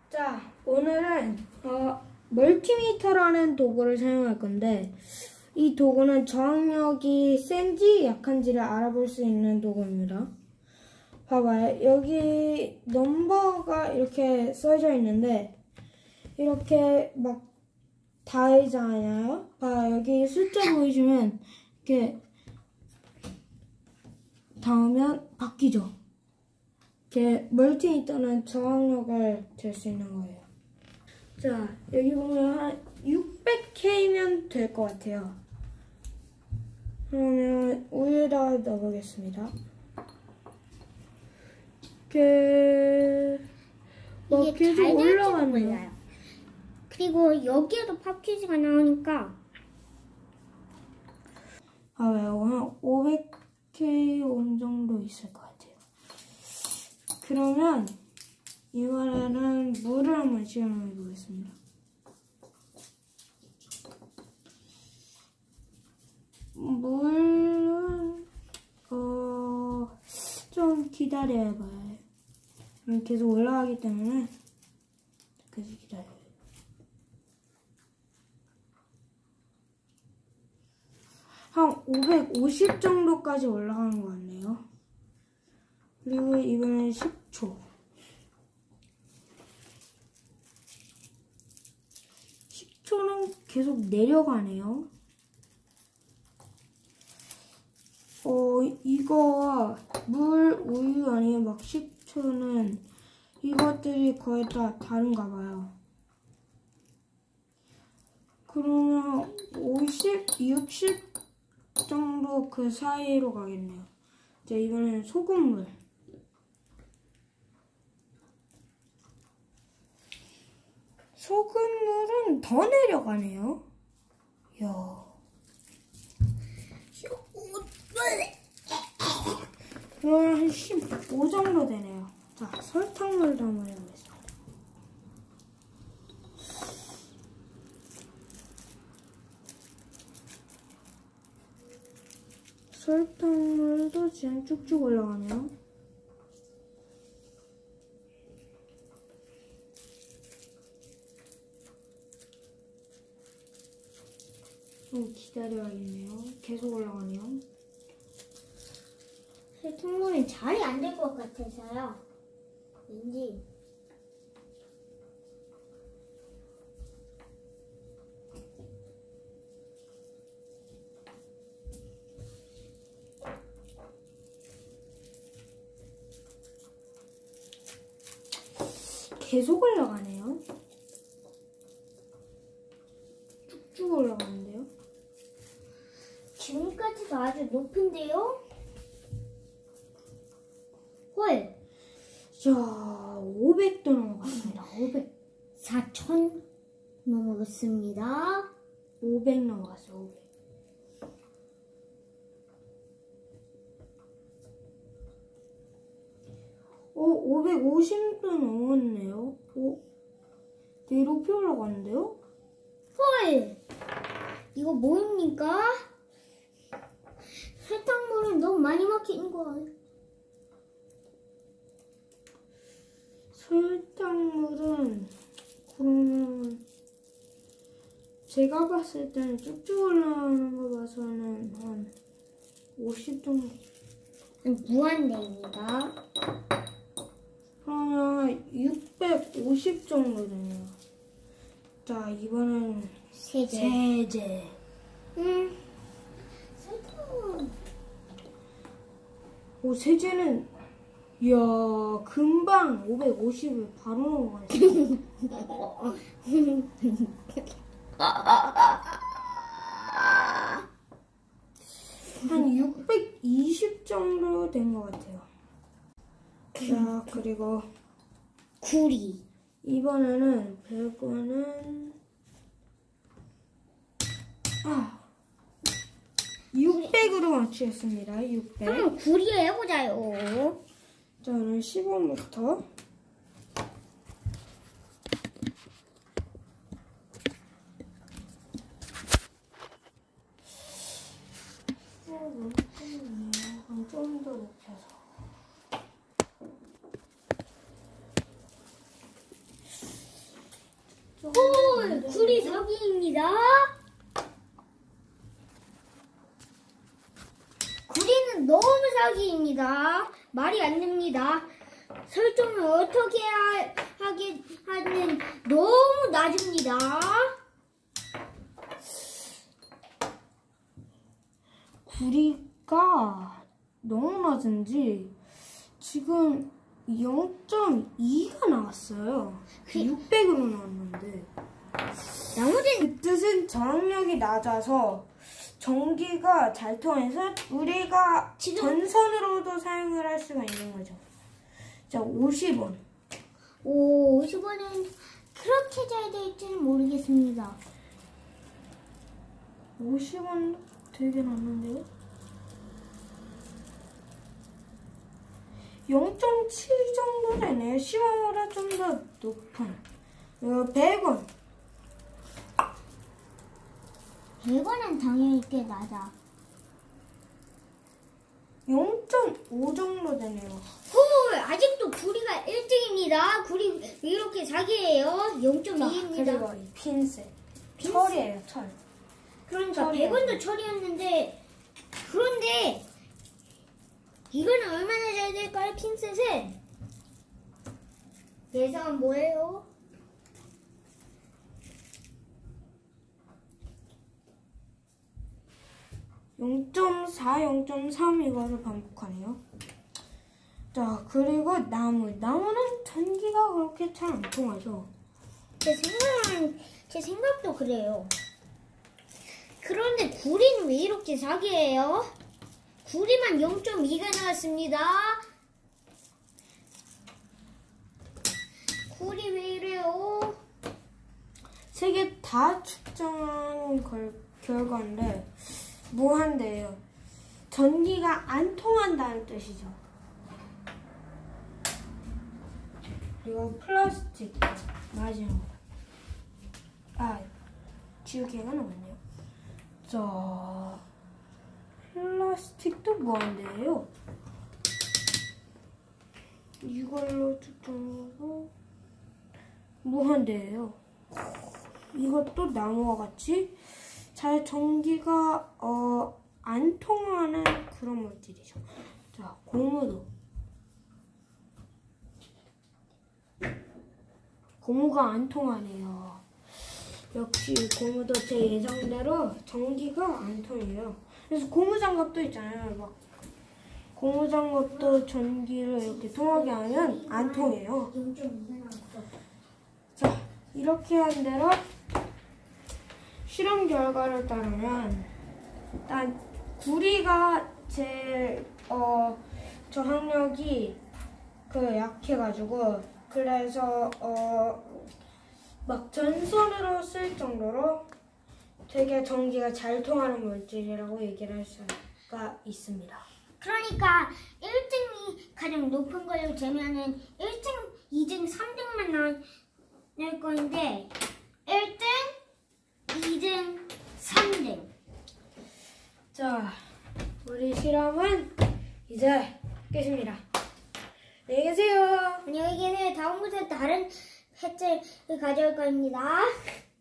자, 오늘은 멀티미터라는 도구를 사용할 건데 이 도구는 저항력이 센지 약한지를 알아볼 수 있는 도구입니다. 봐봐요. 여기 넘버가 이렇게 써져 있는데 이렇게 막 닿잖아요. 여기 숫자 보이시면 이렇게 닿으면 바뀌죠. 이렇게 멀티미터는 저항력을 잴 수 있는 거예요. 자, 여기 보면 한 600K면 될 것 같아요. 그러면 우유에다 넣어보겠습니다. 이게 계속 올라가네요. 그리고 여기에도 팝퀴즈가 나오니까 왜요? 한 500K 온 정도 있을 것 같아요. 그러면 이번에는 물을 한번 시험해 보겠습니다. 물은 좀 기다려야 봐요. 계속 올라가기 때문에 계속 기다려요. 한 550 정도까지 올라가는 것 같네요. 그리고 이번엔 10초. 10초는 계속 내려가네요. 이거 물, 우유 아니면 막 10초는 이것들이 거의 다 다른가 봐요. 그러면 50, 60 정도 그 사이로 가겠네요. 자, 이번엔 소금물. 소금물은 더 내려가네요. 이야. 그러면 한 15 정도 되네요. 자, 설탕물도 한번 해보겠습니다. 설탕물도 지금 쭉쭉 올라가네요. 좀 기다려야겠네요. 계속 올라가네요. 설탕물은 잘이 안 될 것 같아서요. 왠지 계속 올라가네요. 쭉쭉 올라가는데요. 지금까지도 아주 높은데요? 헐! 자, 500도 넘어갔습니다. 500. 4,000 넘어갔습니다. 500 넘어갔어요. 500. 550도 넘었네요. 되게 높이 올라가는데요? 헐! 이거 뭐입니까? 설탕물은 너무 많이 막히는 거예요. 설탕물은 그러면 제가 봤을 때는 쭉쭉 올라가는 거 봐서는 한 50 정도. 무한대입니다. 그러면 650 정도 되네요. 자, 이번엔 세제. 설탕. 세제는 이야, 금방 550을 바로 넘어가네요. 한 620 정도 된 것 같아요. 자, 그리고 구리. 이번에는 100원은 600으로 맞추겠습니다. 600. 한번 구리 해보자요. 자, 오늘 10원부터 좀 더 높여서 헐, 구리 사기입니다. 구리는 너무 사기입니다. 말이 안 됩니다. 설정을 어떻게 하게 하는 너무 낮습니다. 구리가 너무 낮은지 지금 0.2가 나왔어요. 600으로 나왔는데 나머지는 그 뜻은 저항력이 낮아서 전기가 잘 통해서 우리가 지금- 전선으로도 사용을 할 수가 있는 거죠. 자, 50원. 50원은 그렇게 잘 될지는 모르겠습니다. 50원 되게 낮는데요? 0.7 정도 되네요. 10원보다 좀 더 높은. 100원. 100원은 당연히 꽤 낮아. 0.5 정도 되네요. 헐, 아직도 구리가 1등입니다. 구리 왜 이렇게 사기예요? 0.2입니다. 그리고 이 핀셋. 철이에요, 철. 그러니까 철이에요. 100원도 철이었는데, 그런데 이거는 얼마나 잘 될까요? 핀셋은 예상은 뭐예요? 0.4, 0.3 이거를 반복하네요. 자, 그리고 나무는 전기가 그렇게 잘 안 통하죠. 제 생각도 그래요. 그런데 구리는 왜 이렇게 사기예요? 구리만 0.2가 나왔습니다. 구리 왜 이래요? 세 개 다 측정한 결과인데 무한대예요. 전기가 안 통한다는 뜻이죠. 그리고 플라스틱 마지막으로. 지우개가 나왔네요. 자, 플라스틱도 무한대예요. 이걸로 측정하고 무한대예요. 이것도 나무와 같이 잘 전기가 안 통하는 그런 물질이죠. 자, 고무가 안 통하네요. 역시 고무도 제 예상대로 전기가 안 통해요. 그래서 고무장갑도 있잖아요. 막 고무장갑도 전기를 이렇게 통하게 하면 안 통해요. 0.2가 나왔어. 자, 이렇게 한 대로 실험 결과를 따르면 일단 구리가 제일 저항력이 약해가지고 그래서 막 전선으로 쓸 정도로 되게 전기가 잘 통하는 물질이라고 얘기를 할 수가 있습니다. 그러니까 1등이 가장 높은 걸로 재면은 1등, 2등, 3등만 나올 건데 1등, 2등, 3등. 자, 우리 실험은 이제 끝입니다. 안녕히 계세요. 안녕히 계세요. 다음부터 다른 혜택을 가져올 겁니다.